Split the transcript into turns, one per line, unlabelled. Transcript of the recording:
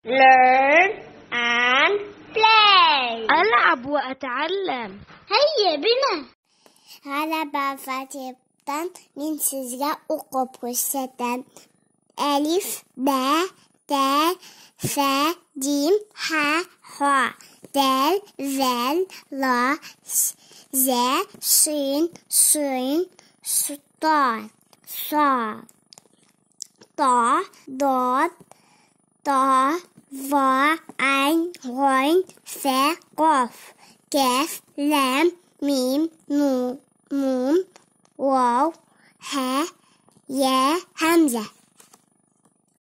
learn and play.
ألعب وأتعلم.
هيا بنا.
غلب فتبطا من سجاء قبرصة ألف باء تاء ثاء جيم حاء حاء دال ذال لا زا شين شين صاد صاد طا ضاد طا ظا عين غين ثاء قاف كاف لام ميم نون واو ها يا همزة.